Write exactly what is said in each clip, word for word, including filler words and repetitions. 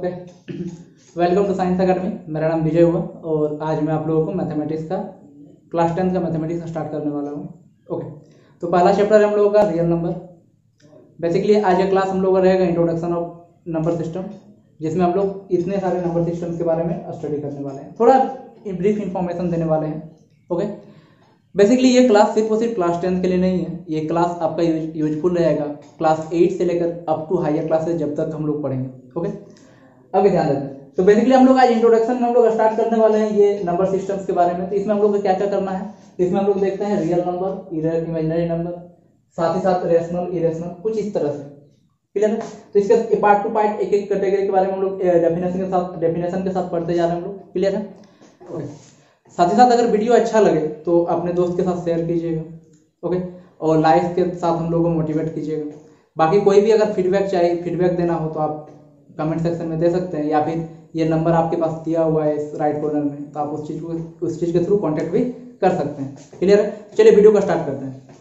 Okay, welcome to science academy. मेरा नाम विजय हुआ और आज मैं आप लोगों को मैथमेटिक्स का क्लास टेंथ का मैथमेटिक्स स्टार्ट करने वाला हूँ। ओके, तो पहला चैप्टर है हम लोगों का रियल नंबर। बेसिकली आज का क्लास हम लोगों का रहेगा इंट्रोडक्शन ऑफ नंबर सिस्टम, जिसमें हम लोग इतने सारे नंबर सिस्टम्स के बारे में स्टडी करने वाले हैं, थोड़ा ब्रीफ इंफॉर्मेशन देने वाले हैं। ओके, बेसिकली ये क्लास सिर्फ और सिर्फ क्लास टेंथ के लिए नहीं है, ये क्लास आपका यूजफुल रहेगा क्लास एट से लेकर अप टू हायर क्लासेस जब तक हम लोग पढ़ेंगे। ओके, अब ध्यान रखें। तो बेसिकली हम लोग आज इंट्रोडक्शन में हम लोग स्टार्ट करने वाले हैं ये नंबर सिस्टम्स के बारे में। तो इसमें हम लोग को क्या क्या करना है, इसमें हम लोग देखते हैं रियल नंबर, इमेजिनरी नंबर, साथ ही साथ रेशनल, इरेशनल, कुछ इस तरह से। क्लियर है? तो इसके पार्ट टू पार्ट एक एक कैटेगरी के बारे में हम लोग डेफिनेशन के साथ डेफिनेशन के साथ पढ़ते जा रहे हैं हम लोग। क्लियर है? ओके, साथ ही साथ अगर वीडियो अच्छा लगे तो अपने दोस्त के साथ शेयर कीजिएगा। ओके, और लाइक के साथ हम लोग को मोटिवेट कीजिएगा। बाकी कोई भी अगर फीडबैक चाहिए, फीडबैक देना हो तो आप कमेंट सेक्शन में दे सकते हैं, या फिर ये नंबर आपके पास दिया हुआ है इस राइट कॉर्नर में, तो आप उस चीज को उस चीज के थ्रू कांटेक्ट भी कर सकते हैं। क्लियर है? चलिए वीडियो को स्टार्ट करते हैं।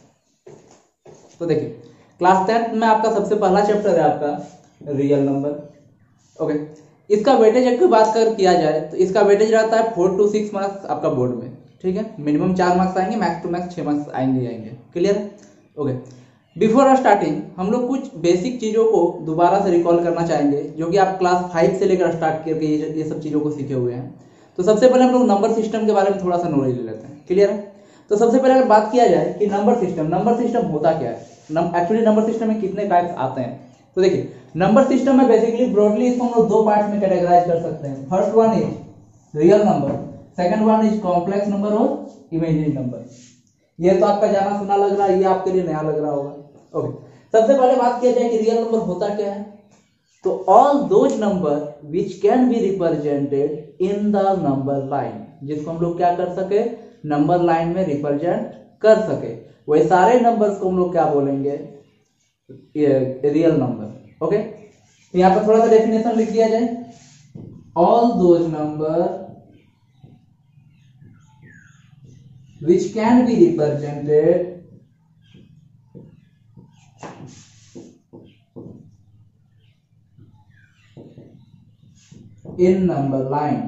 तो देखिए, क्लास टेंथ में आपका सबसे पहला चैप्टर है आपका रियल नंबर। ओके, इसका वेटेज की बात कर किया जाए तो इसका वेटेज रहता है फोर टू सिक्स मार्क्स आपका बोर्ड में। ठीक है, मिनिमम चार मार्क्स आएंगे, मैक्स टू मैक्स छह मार्क्स आएंगे आएंगे क्लियर है? ओके, बिफोर स्टार्टिंग हम लोग कुछ बेसिक चीजों को दोबारा से रिकॉल करना चाहेंगे, जो कि आप क्लास फाइव से लेकर स्टार्ट करके ये सब चीजों को सीखे हुए हैं। तो सबसे पहले हम लोग नंबर सिस्टम के बारे में थोड़ा सा नॉलेज ले लेते हैं। क्लियर है? तो सबसे पहले अगर बात किया जाए कि नंबर सिस्टम नंबर सिस्टम होता क्या है, एक्चुअली नंबर सिस्टम में कितने टाइप्स आते हैं। तो देखिए, नंबर सिस्टम में बेसिकली ब्रॉडली इसको हम लोग दो पार्ट में कैटेगराइज कर सकते हैं। First one is real number, second one is complex number और इमेजिनरी नंबर। ये तो आपका जाना सुना लग रहा है, ये आपके लिए नया लग रहा होगा। ओके, सबसे पहले बात किया जाए कि रियल नंबर होता क्या है, तो all those number which can be represented in the number line, जिसको हम लोग क्या कर सके, नंबर लाइन में रिप्रेजेंट कर सके, वही सारे नंबर्स को हम लोग क्या बोलेंगे, रियल नंबर। ओके, तो यहां पर थोड़ा सा डेफिनेशन लिख दिया जाए। All those number which can be represented in number line।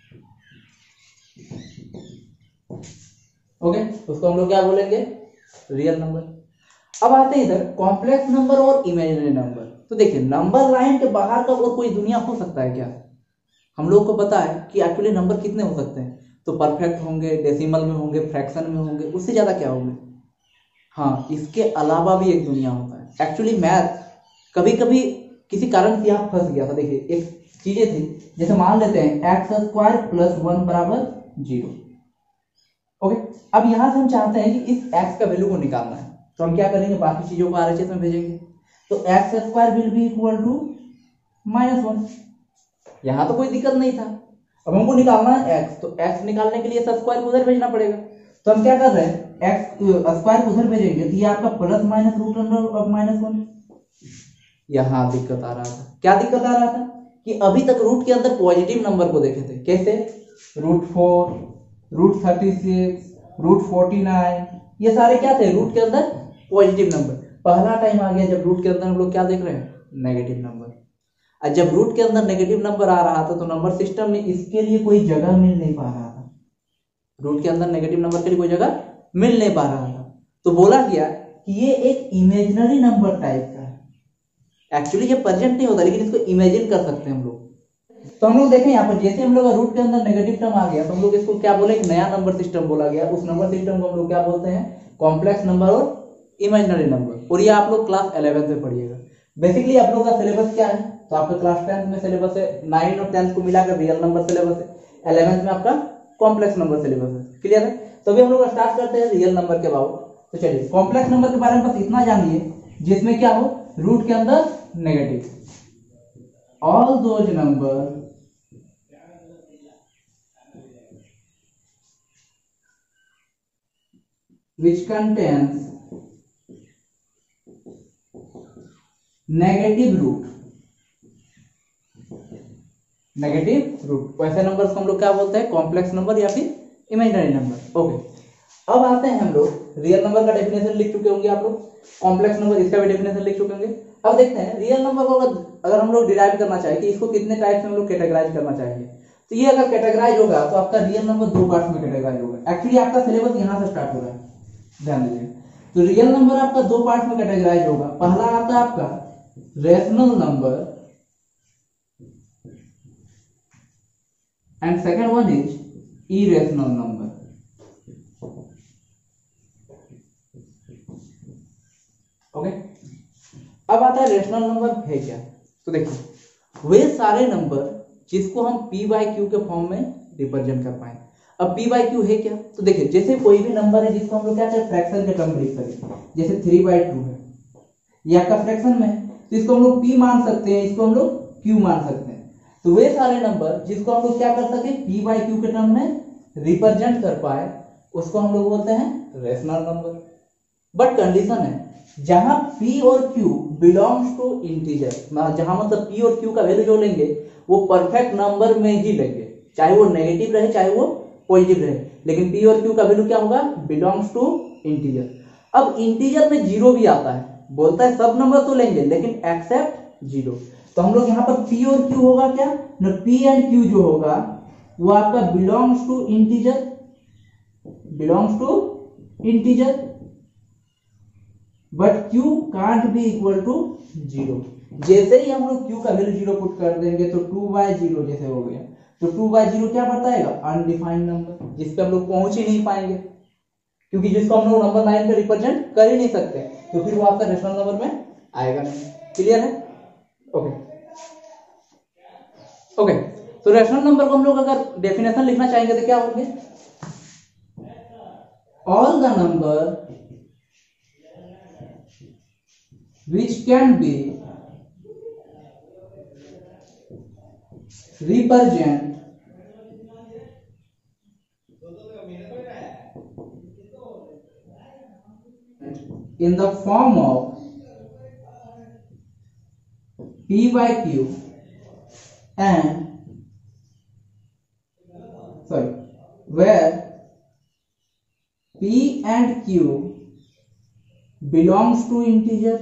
Okay, उसको हम लोग क्या बोलेंगे, रियल नंबर। अब आते हैं इधर कॉम्प्लेक्स नंबर और इमेजिनरी नंबर। तो देखिए, नंबर लाइन के बाहर का और कोई दुनिया हो सकता है क्या? हम लोग को पता है कि एक्चुअली नंबर कितने हो सकते हैं, तो परफेक्ट होंगे, डेसिमल में होंगे, फ्रैक्शन में होंगे, उससे ज्यादा क्या होंगे। हाँ, इसके अलावा भी एक दुनिया होता है। एक्चुअली मैथ कभी कभी किसी कारण से यहाँ फंस गया था। देखिए, एक चीजें थी, जैसे मान लेते हैं एक्स स्क्वायर प्लस वन बराबर जीरो। ओके, अब यहां से हम चाहते हैं कि इस एक्स का वैल्यू को निकालना है, तो हम क्या करेंगे, बाकी चीजों को आरएचएस में भेजेंगे। तो x square will be equal to minus one. यहां तो कोई दिक्कत नहीं था। अब हमको निकालना है एक्स, तो एक्स निकालने के लिए स्क्वायर को उधर भेजना पड़ेगा। तो हम क्या कर रहे हैं, एक्स स्क्वायर को उधर भेजेंगे, तो ये आपका plus minus root under of minus one. यहां दिक्कत आ रहा था। क्या दिक्कत आ रहा था कि अभी तक रूट के अंदर पॉजिटिव नंबर को देखे थे। कैसे? Root four, root thirty six, root forty nine, ये सारे क्या थे, रूट के अंदर पॉजिटिव नंबर। पहला टाइम आ गया जब रूट के अंदर हम लोग क्या देख रहे हैं, नेगेटिव नंबर। और जब रूट के अंदर नेगेटिव नंबर आ रहा था तो नंबर सिस्टम में इसके लिए कोई जगह मिल नहीं पा रहा था। रूट के अंदर नेगेटिव नंबर के लिए कोई जगह मिल नहीं पा रहा था, तो बोला गया कि ये एक इमेजिनरी नंबर टाइप का है। एक्चुअली ये प्रेजेंट नहीं होता, लेकिन इसको इमेजिन कर सकते हैं हम लोग। तो हम लोग देखें यहाँ पर, जैसे हम लोग रूट के अंदर नेगेटिव टर्म आ गया तो हम लोग इसको क्या बोले, एक नया नंबर सिस्टम बोला गया। उस नंबर सिस्टम को हम लोग क्या बोलते हैं, कॉम्प्लेक्स नंबर और इमेजिनरी नंबर। और ये आप लोग क्लास इलेवेंथ में पढ़िएगा। बेसिकली आप लोग का सिलेबस क्या है, तो आपका क्लास टेंथ में सिलेबस है, नाइन और टेंथ को मिलाकर रियल नंबर सिलेबस है, इलेवेंथ में आपका कॉम्प्लेक्स नंबर सिलेबस है। क्लियर है? तो अभी हम लोग स्टार्ट करते हैं रियल नंबर के बारे। तो चलिए, कॉम्प्लेक्स नंबर के बारे में बस इतना जानिए जिसमें क्या हो, रूट के अंदर negative. All those number which contains negative root, negative root, वैसे नंबर्स को हम लोग क्या बोलते हैं, कॉम्प्लेक्स नंबर या फिर इमेजिनरी नंबर। ओके, अब आते हैं हम लोग रियल नंबर का डेफिनेशन लिख चुके होंगे आप लोग, कॉम्प्लेक्स नंबर इसका भी डेफिनेशन लिख चुके होंगे। अब देखते हैं रियल नंबर को अगर अगर हम लोग डिराइव करना चाहें कि इसको कितने टाइप्स में हम लोग कैटेगराइज करना चाहिए, तो ये अगर कैटेगराइज होगा तो आपका रियल नंबर दो पार्ट्स में कैटेगराइज होगा। एक्चुअली आपका सिलेबस यहाँ से स्टार्ट हो रहा है, ध्यान दीजिए। तो रियल नंबर आपका दो पार्ट्स में कैटेगराइज होगा। पहला आता है आपका rational number and second one is irrational number. Okay, अब आता है रेशनल नंबर है क्या। तो देखिए वे सारे नंबर जिसको हम p बाई क्यू के फॉर्म में रिप्रेजेंट कर पाए। अब p बाई क्यू है क्या, तो देखिए जैसे कोई भी नंबर है जिसको हम लोग क्या चाहे फ्रैक्शन के टर्म में लिख सके, जैसे थ्री बाई टू है ये आपका फ्रैक्शन में, तो इसको हम लोग p मान सकते हैं, इसको हम लोग q मान सकते हैं। तो वे सारे नंबर जिसको हम लोग क्या कर सके p बाई क्यू के टर्म में रिप्रेजेंट कर पाए उसको हम लोग बोलते हैं रेशनल नंबर। बट कंडीशन है जहां p और q बिलोंग्स टू इंटीजर, जहां मतलब p और q का वैल्यू जो लेंगे वो परफेक्ट नंबर में ही लेंगे, चाहे वो नेगेटिव रहे चाहे वो पॉजिटिव रहे, लेकिन p और q का वैल्यू क्या होगा बिलोंग्स टू इंटीजर। अब इंटीजर में जीरो भी आता है, बोलता है सब नंबर तो लेंगे लेकिन एक्सेप्ट जीरो। तो हम लोग यहाँ पर p और q होगा क्या न, p एंड q जो होगा वो आपका belongs to integer, belongs to integer, but q can't be equal to zero. जैसे ही हम लोग q का वैल्यू जीरो पुट कर देंगे तो टू बाय जीरो जैसे हो गया, तो टू बाय जीरो क्या बताएगा अनडिफाइंड नंबर, जिस पे हम लोग पहुंच ही नहीं पाएंगे क्योंकि जिसको हम लोग नंबर नाइन पे रिप्रेजेंट कर ही नहीं सकते, तो फिर वो आपका रेशनल नंबर में आएगा नहीं। क्लियर है? ओके ओके तो रेशनल नंबर को हम लोग अगर डेफिनेशन लिखना चाहेंगे तो क्या होंगे, all the number which can be represent in the form of p by q and sorry where p and q belongs to integer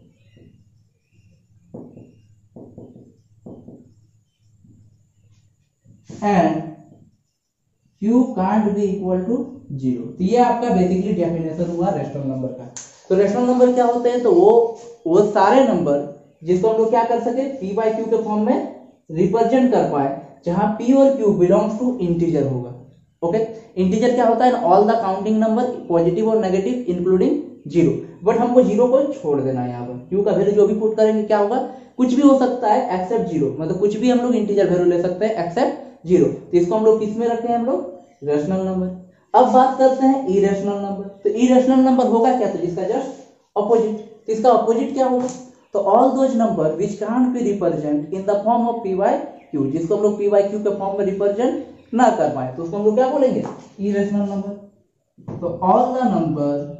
and q can't be equal to zero. तो ये आपका basically definition हुआ rational number का। तो rational number क्या होते हैं, तो वो वो सारे नंबर जिसको हम लोग क्या कर सके p बाई क्यू के फॉर्म में रिप्रेजेंट कर पाए जहां p और q बिलोंग्स टू इंटीजर होगा। ओके, इंटीजर क्या होता है all the counting number positive और नेगेटिव इंक्लूडिंग जीरो, बट हमको जीरो को छोड़ देना है। यहाँ पर q का वैल्यू जो भी पुट करेंगे क्या होगा, कुछ भी हो सकता है एक्सेप्ट जीरो, मतलब कुछ भी हम लोग इंटीजर वैल्यू ले सकते हैं एक्सेप्ट जीरो। तो इसको हम लोग किस में रखते हैं, हम लोग रेशनल नंबर। अब बात करते हैं इरेशनल नंबर। तो इरेशनल नंबर होगा क्या, तो इसका जस्ट अपोजिट। तो इसका अपोजिट क्या होगा, तो all those number which can't be represent in the form of p by q, जिसको हम लोग p बाई q के फॉर्म में रिप्रेजेंट ना कर पाए तो उसको हम लोग क्या बोलेंगे इरेशनल नंबर। तो all the number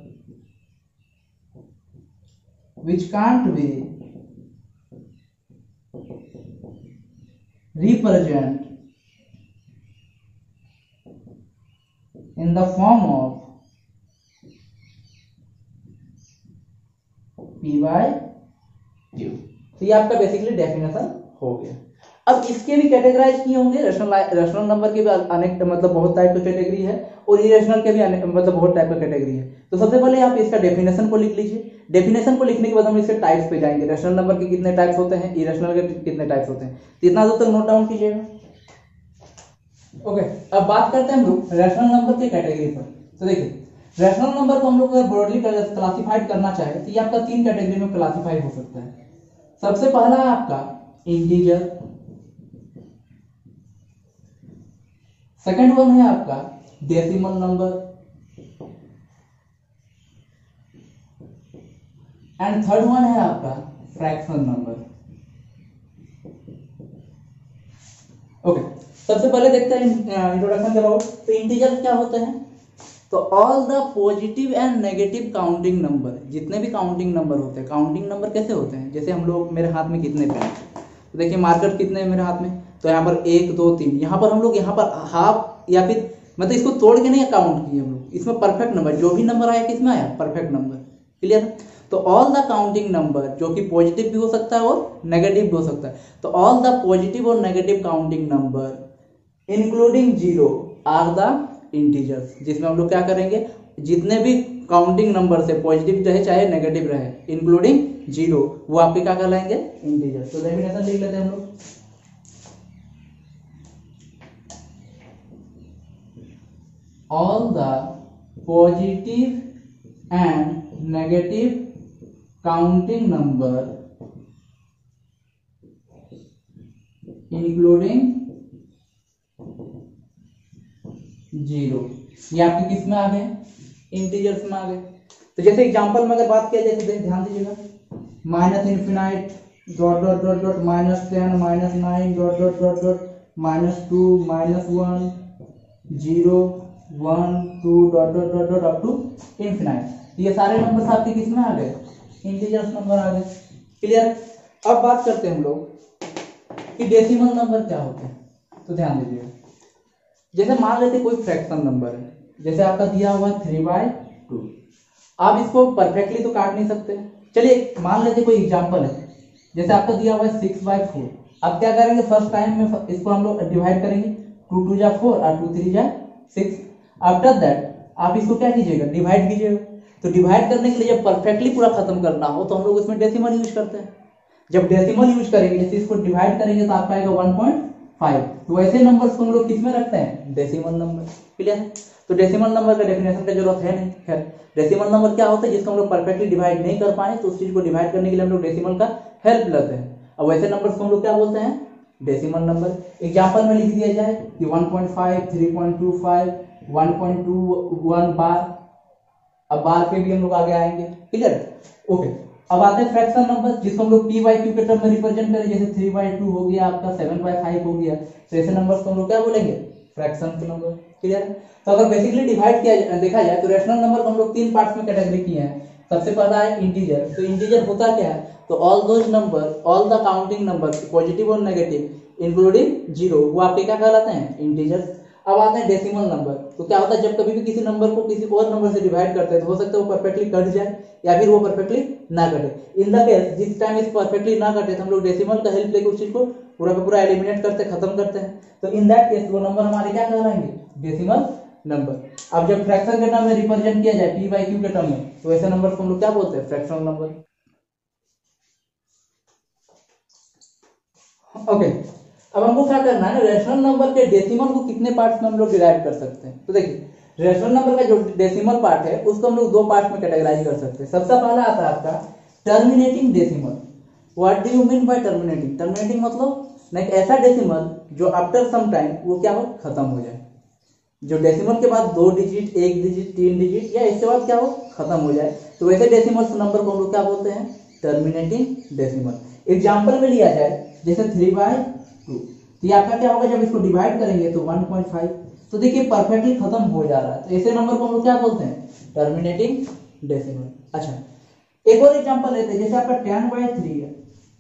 which can't be represent in the form of p by q। तो ये आपका बेसिकली डेफिनेशन हो गया। अब इसके भी कैटेगराइज किए होंगे, रेशनल रेशनल नंबर के भी अनेक मतलब बहुत टाइप का कैटेगरी है और इरेशनल के भी अनेक मतलब बहुत टाइप का कैटेगरी है। तो सबसे पहले आप इसका डेफिनेशन को लिख लीजिए। डेफिनेशन को लिखने के बाद हम इसके टाइप्स पे जाएंगे, रेशनल नंबर के कितने टाइप्स होते हैं, इरेशनल के कितने टाइप्स होते हैं, तो इतना दूर तक नोट डाउन कीजिएगा। ओके, अब बात करते हैं हम लोग रेशनल नंबर के कैटेगरी पर। तो देखिए रेशनल नंबर को हम लोग अगर ब्रॉडली क्लासिफाइड करना चाहे तो ये आपका तीन कैटेगरी में क्लासिफाइड हो सकता है। सबसे पहला है आपका इंटीजर, सेकंड वन है आपका decimal number and third one है आपका फ्रैक्शन नंबर। ओके, सबसे पहले देखते हैं इंट्रोडक्शन के अबाउट। तो इंटीजर क्या होते हैं, तो all the positive and negative counting number, जितने भी काउंटिंग नंबर होते हैं। काउंटिंग नंबर कैसे होते हैं, जैसे हम लोग मेरे हाथ में कितने पेन, तो देखिए मार्कर कितने हैं मेरे हाथ में, तो यहाँ पर एक दो तीन, यहाँ पर हम लोग यहाँ पर हाफ या फिर मतलब इसको तोड़ के नहीं काउंट किए हम लोग, इसमें परफेक्ट नंबर जो भी नंबर आया किसमें आया परफेक्ट नंबर। क्लियर है? तो ऑल द काउंटिंग नंबर, जो कि पॉजिटिव भी हो सकता है और नेगेटिव भी हो सकता है, तो ऑल द पॉजिटिव और negative counting number including zero are the integers, जिसमें हम लोग क्या करेंगे, जितने भी काउंटिंग नंबर से पॉजिटिव रहे चाहे नेगेटिव रहे इंक्लूडिंग जीरो, वो आपके क्या कहलाएंगे, इंटीजर्स। तो डेफिनेशन लिख लेते हैं हम लोग। All the positive and negative counting number including zero, ये आपके किस में आ गए, इंटीजर्स में आ गए। तो जैसे एग्जांपल में अगर बात किया जाए तो ध्यान दीजिएगा, minus infinite dot dot dot dot minus ten minus nine dot dot dot dot minus two minus one zero one two dot dot dot dot up to infinite, ये सारे नंबर आपके किस में आ गए, इंटीजर्स नंबर आ गए। Clear. अब बात करते हैं हम लोग कि डेसिमल नंबर क्या होते हैं। तो ध्यान दीजिएगा, जैसे मान लेते कोई फ्रैक्शन नंबर है, जैसे आपका दिया हुआ थ्री बाय टू, आप इसको परफेक्टली तो काट नहीं सकते, चलिए मान लेते कोई एग्जांपल है, जैसे आपका दिया हुआ है सिक्स बाय फोर, अब क्या करेंगे, फर्स्ट टाइम में इसको हम लोग डिवाइड करेंगे, टू टू जा फोर और टू थ्री जा सिक्स। आफ्टर दैट आप इसको क्या कीजिएगा, डिवाइड कीजिएगा। तो डिवाइड करने के लिए जब परफेक्टली पूरा खत्म करना हो तो हम लोग उसमें डेसिमल यूज करते हैं। जब डेसिमल यूज करेंगे, जैसे इसको डिवाइड करेंगे तो आपका आएगा वन पॉइंट फाइव, तो वैसे नंबर्स को हम लोग किस में रखते हैं, डेसिमल नंबर। क्लियर है। तो डेसिमल नंबर का डेफिनेशन का जरूरत है नहीं। खैर, डेसिमल नंबर क्या होता है, जिसको हम लोग परफेक्टली डिवाइड नहीं कर पाए तो उस चीज को डिवाइड करने के लिए हम लोग डेसिमल का हेल्प लेते हैं। अब वैसे नंबर्स को हम लोग क्या बोलते हैं, डेसिमल नंबर। एग्जांपल में लिख दिया जाए कि one point five, three point two five, one point two one bar, अब बार पे भी हम लोग आगे आएंगे। क्लियर। ओके, अब आते हैं फ्रैक्शन नंबर, जिसको हम लोग पी बाई क्यू के टर्म में रिप्रेजेंट करें, जैसे थ्री बाई टू हो गया आपका, सेवन बाई फाइव हो गया, तो ऐसे नंबर्स को हम लोग क्या बोलेंगे, फ्रैक्शन के नंबर। क्लियर। तो अगर बेसिकली डिवाइड किया देखा जाए तो रैशनल नंबर को हम लोग तीन पार्ट्स में कैटेगरी किए हैं। सबसे पहला है इंटीजर। तो इंटीजर होता क्या है, तो all those number, all the counting number positive और नेगेटिव इंक्लूडिंग जीरो, वो आपके क्या कहलाते हैं, इंटीजर्स। अब आते हैं डेसिमल नंबर। तो क्या होता है, जब कभी भी किसी नंबर को किसी और नंबर से डिवाइड करते हैं तो हो सकता है वो परफेक्टली कट जाए या फिर वो परफेक्टली ना कटे। इन द केस जिस टाइम इस परफेक्टली ना कटे तो हम लोग डेसिमल का हेल्प लेकर उस चीज को पूरा का पूरा एलिमिनेट करते खत्म करते हैं। तो इन दैट केस वो नंबर हमारे क्या कहलाएंगे, डेसिमल नंबर। अब जब फ्रैक्शन के टर्म में रिप्रेजेंट किया जाए पी बाई क्यू के टर्म में, तो ऐसे नंबर को हम लोग क्या बोलते हैं, फ्रैक्शनल नंबर। ओके, अब हमको क्या करना है, रैशनल नंबर के डेसिमल को कितने पार्ट्स में हम लोग डिवाइड कर सकते हैं। तो देखिए, रैशनल नंबर का जो डेसिमल पार्ट है उसको हम लोग दो पार्ट में कैटेगराइज कर सकते हैं। सबसे पहला आता है आपका terminating decimal. What do you mean by terminating? Terminating मतलब एक ऐसा डेसिमल जो आफ्टर सम टाइम वो क्या हो, खत्म हो जाए। जो डेसिमल के बाद दो डिजिट, एक डिजिट, तीन डिजिट या इसके बाद क्या हो, खत्म हो जाए, तो वैसे डेसिमल नंबर को हम लोग क्या बोलते हैं, टर्मिनेटिंग डेसिमल। एग्जाम्पल में लिया जाए जैसे थ्री बाई टू, तो ये आपका क्या होगा, जब इसको डिवाइड करेंगे तो वन पॉइंट फाइव, तो देखिए परफेक्टली खत्म हो जा रहा है, तो ऐसे नंबर को हम लोग क्या बोलते हैं, टर्मिनेटिंग डेसिमल। अच्छा, एक और एग्जांपल लेते हैं, जैसे आपका टेन बाई थ्री है,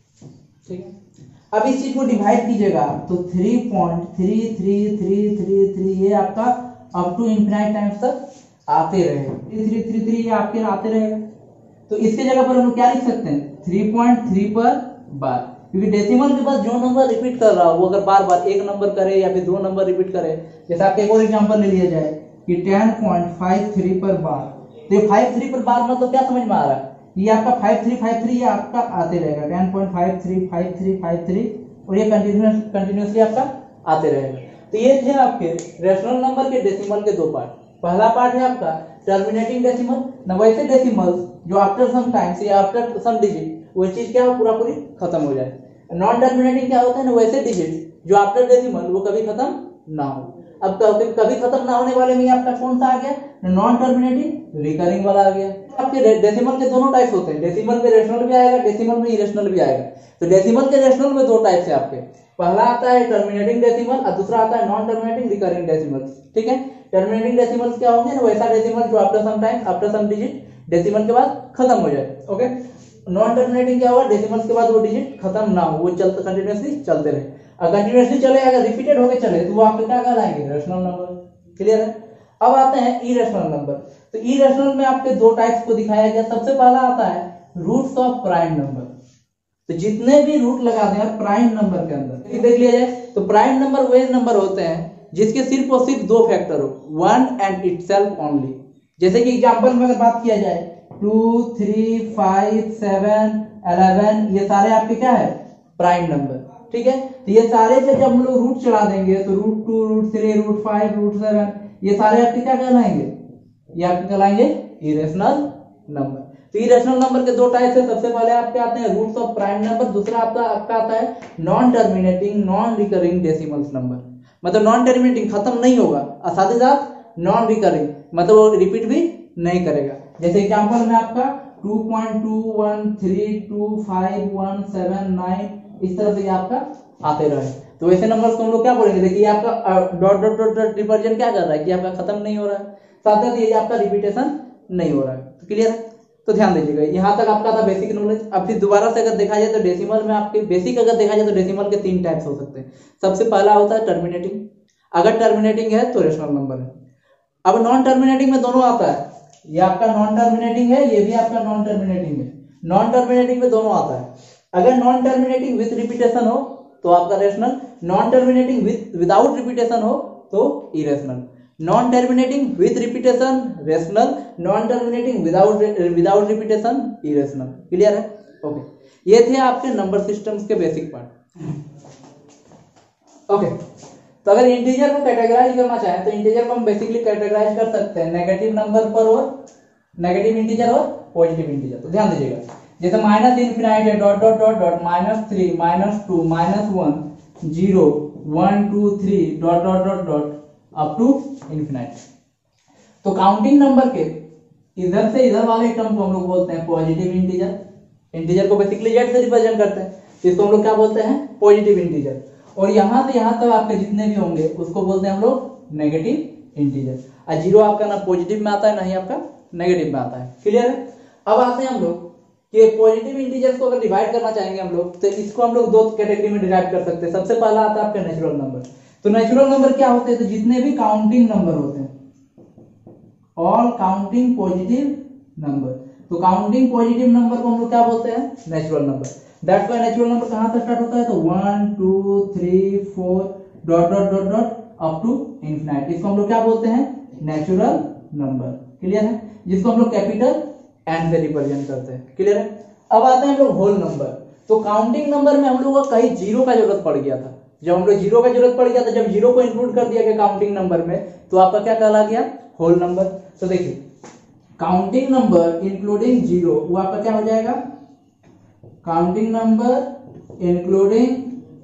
ठीक है। अब इस चीज को डिवाइड कीजिएगा तो three point three three three three three ये आपका अप टू इनफिनाइट टाइम्स तक आते रहे, थ्री थ्री थ्री थ्री ये आपके आते रहेगा। तो इसके जगह पर हम लोग क्या लिख सकते हैं, थ्री पॉइंट थ्री पर बार, क्योंकि डेसिमल के बाद जो नंबर रिपीट कर रहा हो वो अगर बार बार एक नंबर करे या फिर दो नंबर रिपीट करे, जैसे आपका एक और एग्जांपल ले लिया जाए कि टेन पॉइंट फाइव थ्री पर बार, तो ये फाइव थ्री पर बार मतलब क्या समझ में आ रहा है, ये आपका फाइव थ्री फाइव थ्री ये आपका आते रहेगा, ten point five three five three five three और ये कंटिन्यूस कंटिन्यूसली आपका आते रहेगा। तो ये थे आपके रैशनल नंबर के डेसिमल के दो पार्ट। पहला पार्ट है आपका टर्मिनेटिंग डेसिमल, न वैसे डेसिमल जो आफ्टर सम टाइम्स या आफ्टर सम डिजिट वो चीज क्या हो, पूरा पूरी खत्म हो जाए। नॉन टर्मिनेटिंग क्या होता है, ना वैसे डिजिट जो आफ्टर डेसिमल वो कभी खत्म ना हो। अब कभी कभी खत्म ना होने वाले में आपका कौन सा आ गया, नॉन टर्मिनेटिंग रिकरिंग वाला आ गया। तो आपके डेसिमल के दोनों टाइप्स होते हैं, डेसिमल में रेशनल भी आएगा, डेसिमल में इरेशनल भी आएगा। तो डेसिमल के रेशनल में दो टाइप्स है आपके, पहला आता है टर्मिनेटिंग डेसिमल और दूसरा आता है नॉन टर्मिनेटिंग रिकरिंग डेसिमल। ठीक है, टर्मिनेटिंग डेसिमल्स क्या होंगे ना, वैसा डेसिमल जो after some time after some digit decimal के बाद खत्म हो जाए। ओके, नॉन टर्मिनेटिंग क्या होगा, डेसिमल्स के बाद वो डिजिट खत्म ना हो, वो चलते कंटिन्यूअसली चलते रहे। अगर कंटिन्यूअसली चले, अगर रिपीटेड होके चले तो वो आपके क्या कहलाएंगे, रैशनल नंबर। क्लियर है। अब आते हैं इरेशनल नंबर। तो इरेशनल में आपके दो टाइप्स को दिखाया गया। सबसे पहला आता है रूट्स ऑफ प्राइम नंबर। तो जितने भी रूट लगाते हैं प्राइम नंबर के अंदर देख लिया जाए तो प्राइम नंबर वे नंबर होते हैं जिसके सिर्फ और सिर्फ दो फैक्टर हो, वन एंड इटसेल्फ ओनली। जैसे कि एग्जांपल में अगर बात किया जाए two three five seven eleven, ये सारे आपके क्या है प्राइम नंबर, ठीक है। तो ये सारे जब हम लोग रूट चढ़ा देंगे तो root two root three root five root seven ये सारे आपके क्या कहलाएंगे, ये आपके कहलाएंगे इरेशनल नंबर। तो इरेशनल नंबर के दो टाइप है, सबसे पहले आपके आते हैं रूट्स ऑफ प्राइम नंबर, दूसरा आपका आपका आता है non terminating non recurring decimals number. मतलब नॉन टर्मिनेटिंग खत्म नहीं होगा और साथ ही साथ नॉन रिकरिंग मतलब वो रिपीट भी नहीं करेगा। जैसे एग्जांपल में आपका two point two one three two five one seven nine इस तरह से आपका आते रहे। तो वैसे नंबर्स को हम लोग क्या बोलेंगे, देखिए आपका dot dot dot dot represent क्या कर रहा है कि आपका खत्म नहीं हो रहा है, साथ साथ ये आपका रिपीटेशन नहीं हो रहा है। तो क्लियर है, तो ध्यान दीजिएगा यहाँ तक आपका था बेसिक नॉलेज। अब फिर दोबारा से अगर देखा जाए तो डेसिमल में आपके बेसिक अगर देखा जाए तो डेसिमल के तीन टाइप्स हो सकते हैं। सबसे पहला होता है टर्मिनेटिंग, अगर टर्मिनेटिंग है तो रेशनल नंबर है। अब नॉन टर्मिनेटिंग में दोनों आता है, ये आपका नॉन टर्मिनेटिंग है, ये भी आपका नॉन टर्मिनेटिंग है। नॉन टर्मिनेटिंग में दोनों आता है, अगर नॉन टर्मिनेटिंग विथ रिपीटेशन हो तो आपका rational, non terminating with without repetition हो तो irrational. Non terminating with repetition rational, non terminating without without repetition irrational. Clear है, ओके। ये थे आपके नंबर सिस्टम्स के बेसिक पार्ट, ओके। तो अगर इंटीजर को कैटेगराइज करना चाहें तो इंटीजर को हम बेसिकली कैटेगराइज कर सकते हैं नेगेटिव नंबर पर और नेगेटिव इंटीजर और पॉजिटिव इंटीजर। तो ध्यान दीजिएगा, जैसे माइनस इनफिनाइट है dot dot dot dot minus three minus two minus one zero one two three dot dot dot dot up to infinite. तो काउंटिंग नंबर के इधर से इधर वाले टर्म को हम लोग बोलते हैं पॉजिटिव इंटीजर। इंटीजर को बेसिकली जेड से रिप्रेजेंट करते हैं, इसको हम लोग क्या बोलते हैं पॉजिटिव इंटीजर। और यहां से यहां तक आपके जितने भी होंगे उसको बोलते हैं हम लोग नेगेटिव इंटीजर। और जीरो आपका ना पॉजिटिव में आता है ना ही आपका नेगेटिव में आता है। क्लियर है, अब आते हैं हम लोग कि पॉजिटिव इंटीजर्स को अगर डिवाइड करना चाहेंगे हम लोग तो इसको हम लोग दो कैटेगरी में डिवाइड कर सकते हैं। सबसे पहला आता है आपका नेचुरल नंबर। तो नेचुरल नंबर क्या होते हैं, तो जितने भी काउंटिंग नंबर होते हैं, ऑल काउंटिंग पॉजिटिव नंबर। तो काउंटिंग पॉजिटिव नंबर को हम लोग क्या बोलते हैं natural number. That's why natural number कहां से स्टार्ट होता है, तो one two three four dot dot dot dot up to infinite, इसको हम लोग क्या बोलते हैं नेचुरल नंबर। क्लियर है, जिसको हम लोग कैपिटल एन से रिप्रेजेंट करते हैं। क्लियर है, अब आते हैं हम लोग होल नंबर। तो काउंटिंग नंबर में हम लोग को कहीं जीरो का जरूरत पड़ गया था, जब हम लोग जीरो का जरूरत पड़ गया था, जब जीरो को इंक्लूड कर दिया गया काउंटिंग नंबर में तो आपका क्या कहला गया होल नंबर। तो देखिए काउंटिंग नंबर इंक्लूडिंग जीरो वो आपका क्या हो जाएगा, काउंटिंग नंबर इंक्लूडिंग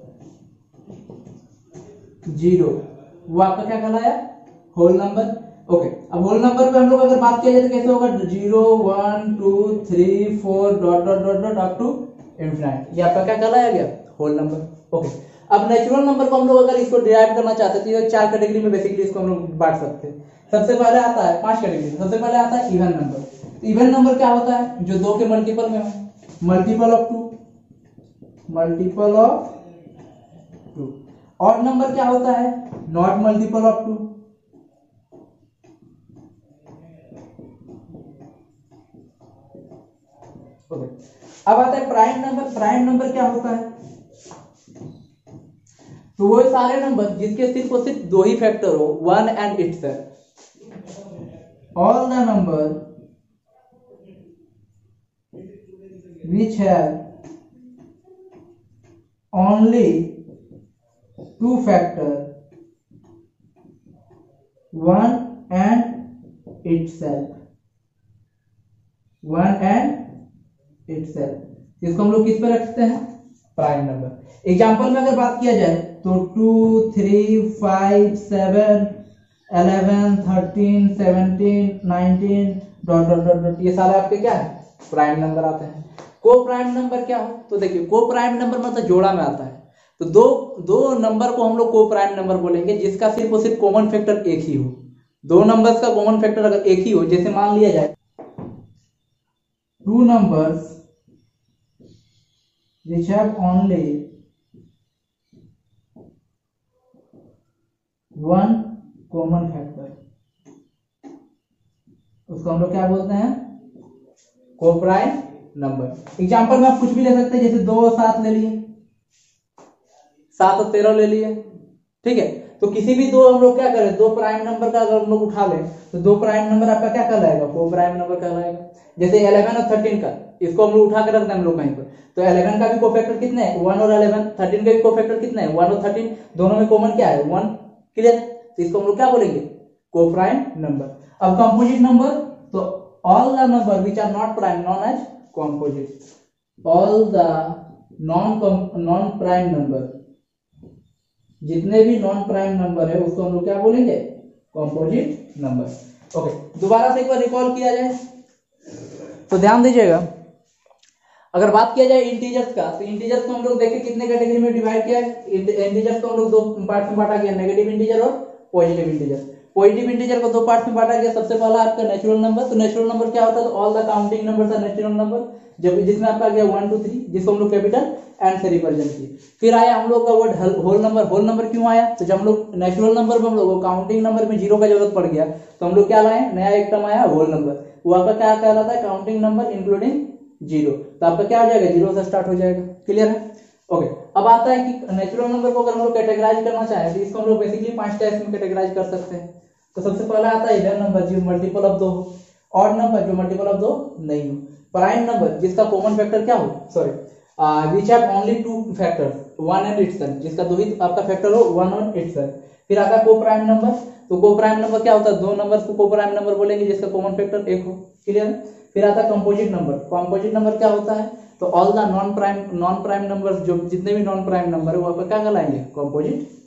जीरो वो आपका क्या कहलाया होल नंबर। ओके, अब होल नंबर पे हम लोग अगर बात किया जाए तो कैसे होगा, zero one two three four dot dot dot dot up to infinite, ये आपका क्या कहलाया गया होल नंबर। ओके, अब नेचुरल नंबर को हम लोग अगर इसको डिराइव करना चाहते हैं तो चार कैटेगरी में बेसिकली इसको हम लोग बांट सकते हैं। सबसे पहले आता है पांच कैटेगरी, सबसे पहले आता है इवन नंबर। इवन नंबर क्या होता है, जो दो के मल्टीपल में हो, multiple of two, multiple of two. Odd number क्या होता है, not multiple of two. Okay, अब आता है प्राइम नंबर। प्राइम नंबर क्या होता है, तो वो सारे नंबर जिसके सिर्फ और सिर्फ दो ही फैक्टर हो, one and itself. All the number which have only two factor, one and itself, one and itself, इसको हम लोग किस पे रखते हैं प्राइम नंबर। एग्जाम्पल में अगर बात किया जाए तो two three five seven eleven thirteen seventeen nineteen dot dot dot dot ये सारे आपके क्या है प्राइम नंबर आते हैं। को प्राइम नंबर क्या हो, तो देखिए को प्राइम नंबर मतलब जोड़ा में आता है। तो दो दो नंबर को हम लोग को प्राइम नंबर बोलेंगे जिसका सिर्फ और सिर्फ कॉमन फैक्टर एक ही हो। दो नंबर्स का कॉमन फैक्टर अगर एक ही हो, जैसे मान लिया जाए two numbers which have only one common factor, उसको हम लोग क्या बोलते हैं को प्राइम नंबर। एग्जाम्पल में आप कुछ भी ले सकते हैं, जैसे दो सात ले लिए, सात और तेरह ले लिए, ठीक है। तो किसी भी दो हम लोग क्या करें, दो प्राइम नंबर का अगर हम लोग उठा लें तो दो प्राइम नंबर आपका क्या कहलाएगा, फोर प्राइम नंबर कहलाएगा। जैसे इलेवन और थर्टीन का, इसको हम लोग उठा के रख दें हम लोग कहीं पर, तो इलेवन का भी कोफैक्टर कितने हैं, वन और इलेवन, थर्टीन का भी कोफैक्टर कितने हैं, वन और थर्टीन, दोनों में कॉमन क्या है, वन। क्लियर। तो इसको हम लोग क्या बोलेंगे, कोप्राइम नंबर। अब कंपोजिट नंबर, तो all the number which are not prime known as composite. All the non non prime number, जितने भी नॉन प्राइम नंबर है उसको हम लोग क्या बोलेंगे, कंपोजिट नंबर। ओके, दोबारा से एक बार रिकॉल किया जाए तो ध्यान दीजिएगा। अगर बात किया जाए इंटीजर्स का, तो इंटीजर्स को हम लोग देखें कितने कैटेगरी में डिवाइड किया है। इंटीजर्स को हम लोग दो पार्ट में बांटा गया, नेगेटिव इंटीजर और पॉजिटिव इंटीजर। पॉजिटिव इंटीजर को दो पार्ट में बांटा गया। सबसे पहला आपका नेचुरल नंबर, तो नेचुरल नंबर क्या होता है, तो all the counting numbers are natural number, जब जिसमें आपका गया वन टू थ्री, जिसको हम लोग कैपिटल एंड से रिप्रेजेंट किए। फिर आया हम लोग का word whole number. Whole number क्यों आया, तो जब हम लोग नेचुरल नंबर में हम लोग काउंटिंग नंबर में जीरो का जरूरत पड़ गया, तो हम लोग क्या लाए, नया एक टर्म आया होल नंबर। वो आपका क्या कहलाता है, काउंटिंग नंबर इंक्लूडिंग जीरो। तो आपका क्या हो जाएगा, जीरो से स्टार्ट हो जाएगा। क्लियर है। ओके, अब आता है कि नेचुरल नंबर को अगर हम लोग कैटेगराइज करना चाहें तो इसको हम लोग बेसिकली पांच टाइप्स में कैटेगराइज कर सकते हैं। तो सबसे पहला आता है इवन नंबर, जो मल्टीपल ऑफ दो हो। ऑड नंबर, जो मल्टीपल ऑफ दो नहीं हो। प्राइम नंबर, जिसका कॉमन फैक्टर क्या हो, sorry which have only two factors, one and itself, जिसका दो ही आपका फैक्टर हो, वन और इट्सेल्फ। फिर आता है को प्राइम नंबर, तो को प्राइम नंबर क्या होता है, दो नंबर्स को को प्राइम नंबर बोलेंगे जिसका कॉमन फैक्टर एक हो। क्लियर है। फिर आता है कंपोजिट नंबर। कंपोजिट नंबर क्या होता है, तो all the non prime non prime numbers, जो जितने भी नॉन प्राइम नंबर है वो आपका क्या कहलाएंगे, कंपोजिट